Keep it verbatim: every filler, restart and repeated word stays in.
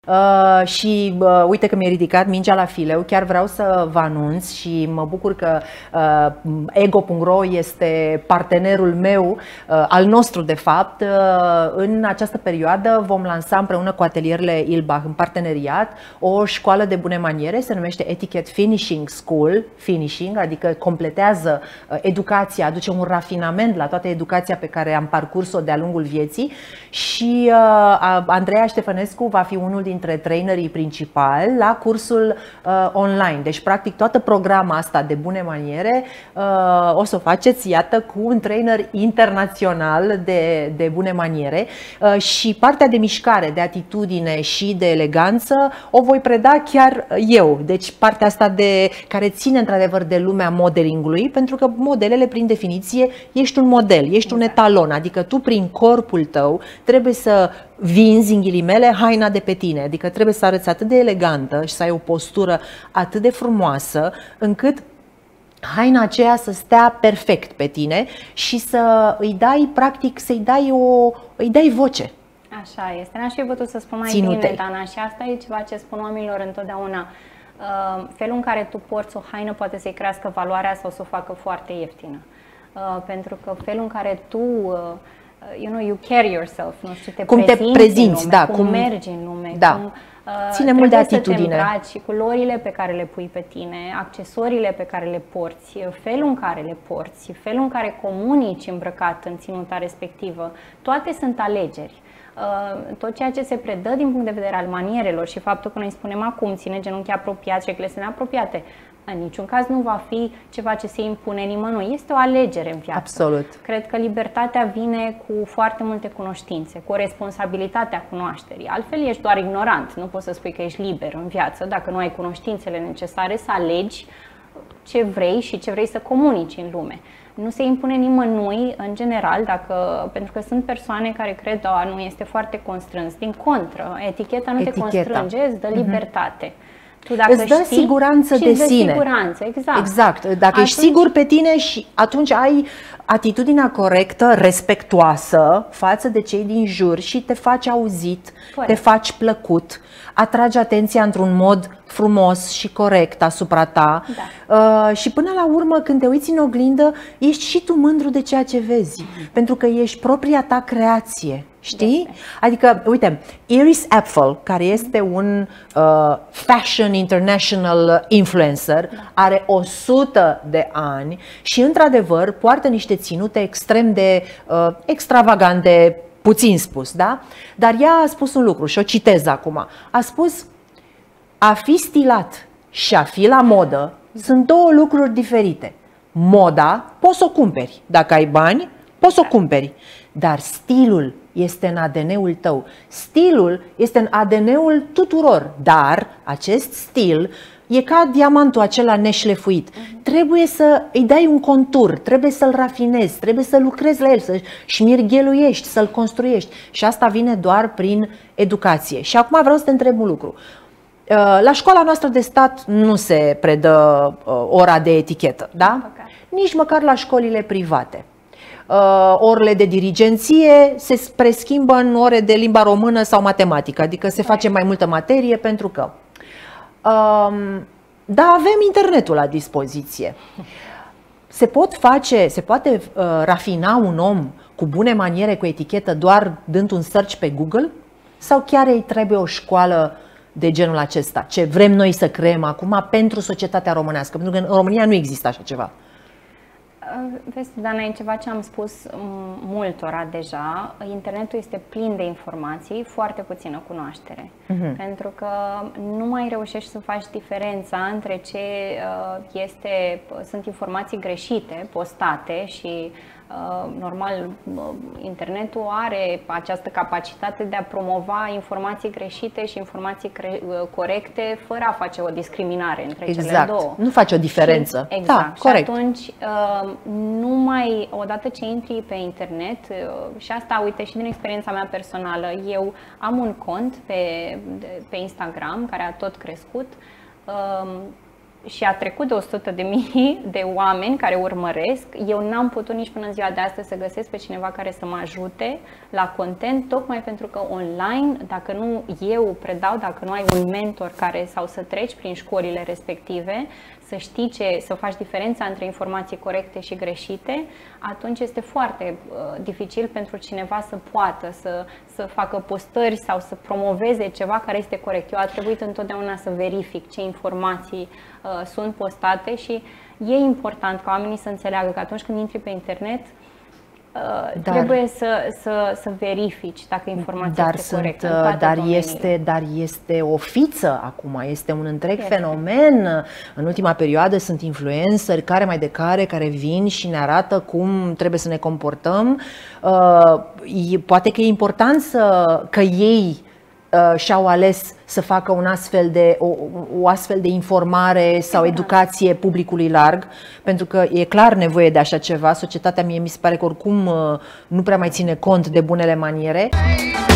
Uh, și uh, uite că mi-a ridicat mingea la fileu, chiar vreau să vă anunț și mă bucur că uh, ego punct ro este partenerul meu, uh, al nostru de fapt. Uh, în această perioadă vom lansa împreună cu atelierele Ilbach în parteneriat o școală de bune maniere, se numește Etiquette Finishing School, finishing, adică completează uh, educația, aduce un rafinament la toată educația pe care am parcurs-o de-a lungul vieții și uh, Andreea Ștefănescu va fi unul din dintre trainerii principali la cursul uh, online. Deci, practic, toată programa asta de bune maniere uh, o să o faceți, iată, cu un trainer internațional de, de bune maniere uh, și partea de mișcare, de atitudine și de eleganță o voi preda chiar eu. Deci, partea asta de, care ține într-adevăr de lumea modelingului, pentru că modelele, prin definiție, ești un model, ești un etalon, adică tu, prin corpul tău, trebuie să vinzi, în ghilimele, haina de pe tine. Adică trebuie să arăți atât de elegantă și să ai o postură atât de frumoasă, încât haina aceea să stea perfect pe tine și să îi dai, practic, să-i dai o, îi dai voce. Așa este. N-aș fi putut să spun mai Ținute. bine, Dana, și asta e ceva ce spun oamenilor întotdeauna. Uh, felul în care tu porți o haină poate să-i crească valoarea sau să o facă foarte ieftină. Uh, pentru că felul în care tu uh, you know, you carry yourself, nu știu, te cum prezinți, te prezinți, în lume, da, cum, cum mergi în lume, da. cum uh, ține mult de atitudine. Să te îmbraci, și culorile pe care le pui pe tine, accesoriile pe care le porți, felul în care le porți, felul în care comunici îmbrăcat în ținuta respectivă, toate sunt alegeri. Uh, tot ceea ce se predă din punct de vedere al manierelor și faptul că noi spunem acum ține genunchii apropiați, reglele sunt apropiate, în niciun caz nu va fi ceva ce se impune nimănui. Este o alegere în viață. Absolut. Cred că libertatea vine cu foarte multe cunoștințe, cu o responsabilitate a cunoașterii. Altfel ești doar ignorant. Nu poți să spui că ești liber în viață dacă nu ai cunoștințele necesare să alegi ce vrei și ce vrei să comunici în lume. Nu se impune nimănui, în general, dacă, pentru că sunt persoane care cred că nu este foarte constrâns. Din contră, eticheta nu Eticheta. te constrânge, îți dă libertate. Mm-hmm. Tu dacă îți dă știi, siguranță de sine. Siguranță, exact. Exact. Dacă atunci, ești sigur pe tine și atunci ai atitudinea corectă, respectuoasă față de cei din jur și te faci auzit, corect. Te faci plăcut, atragi atenția într-un mod frumos și corect asupra ta. Da. Uh, și până la urmă, când te uiți în oglindă, ești și tu mândru de ceea ce vezi, mm. pentru că ești propria ta creație. Știi? Este. Adică, uite, Iris Apfel, care este un uh, fashion international influencer, da. Are o sută de ani și, într-adevăr, poartă niște ținute extrem de uh, extravagante, puțin spus, da? Dar ea a spus un lucru și o citez acum. A spus: a fi stilat și a fi la modă sunt două lucruri diferite. Moda poți să o cumperi. Dacă ai bani, poți să o cumperi. Dar stilul este în A D N-ul tău. Stilul este în A D N-ul tuturor. Dar acest stil e ca diamantul acela neșlefuit. Uh-huh. Trebuie să îi dai un contur, trebuie să-l rafinezi, trebuie să lucrezi la el, să-și șmirgheluiești, să-l construiești. Și asta vine doar prin educație. Și acum vreau să te întreb un lucru. La școala noastră de stat nu se predă ora de etichetă, da? Nici măcar la școlile private. Uh, orele de dirigenție se preschimbă în ore de limba română sau matematică, adică se face mai multă materie pentru că um, da, avem internetul la dispoziție. Se pot face, se poate uh, rafina un om cu bune maniere, cu etichetă, doar dând un search pe Google? Sau chiar îi trebuie o școală de genul acesta? Ce vrem noi să creăm acum pentru societatea românească? Pentru că în România nu există așa ceva. Vezi, Dana, e ceva ce am spus multora deja. Internetul este plin de informații, foarte puțină cunoaștere. Uh-huh. Pentru că nu mai reușești să faci diferența între ce este, sunt informații greșite, postate și normal, internetul are această capacitate de a promova informații greșite și informații corecte fără a face o discriminare între exact. Cele două. Nu face o diferență. Și, exact. Da, corect. Și atunci, numai odată ce intri pe internet, și asta, uite, și din experiența mea personală, eu am un cont pe, pe Instagram care a tot crescut. și a trecut de o sută de mii de oameni care urmăresc. Eu n-am putut nici până în ziua de astăzi să găsesc pe cineva care să mă ajute la content, tocmai pentru că online, dacă nu eu predau, dacă nu ai un mentor care sau să treci prin școlile respective, să știi ce, să faci diferența între informații corecte și greșite, atunci este foarte uh, dificil pentru cineva să poată să, să facă postări sau să promoveze ceva care este corect. Eu a trebuit întotdeauna să verific ce informații uh, sunt postate și e important ca oamenii să înțeleagă că atunci când intri pe internet, Dar, trebuie să, să, să verifici dacă informația dar este corectă. Sunt, dar, este, dar este o fiță acum, este un întreg este. fenomen. În ultima perioadă sunt influenceri care mai de care, care vin și ne arată cum trebuie să ne comportăm. Uh, poate că e important să, că ei uh, și-au ales să facă un astfel de, o, o astfel de informare sau educație publicului larg, pentru că e clar nevoie de așa ceva. Societatea, mie mi se pare că oricum nu prea mai ține cont de bunele maniere.